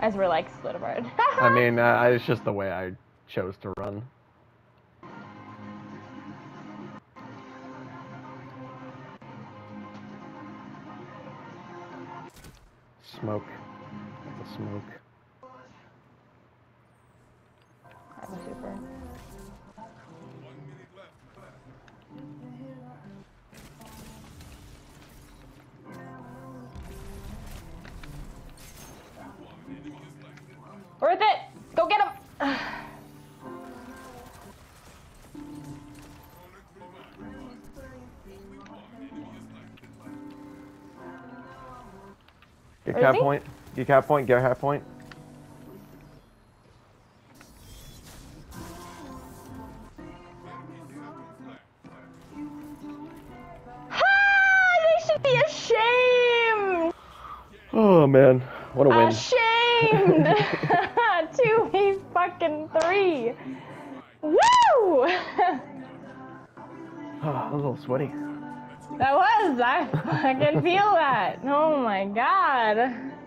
As we're like split apart. I mean, it's just the way I chose to run. Smoke. That's a smoke. I'm a super. Worth it! Go get him! Get cap point. Get cap point. Get half point. They should be ashamed! Oh man, what a win. Ashamed! 2v3! Woo! Oh, that was a little sweaty. That was! I can feel that! Oh my god!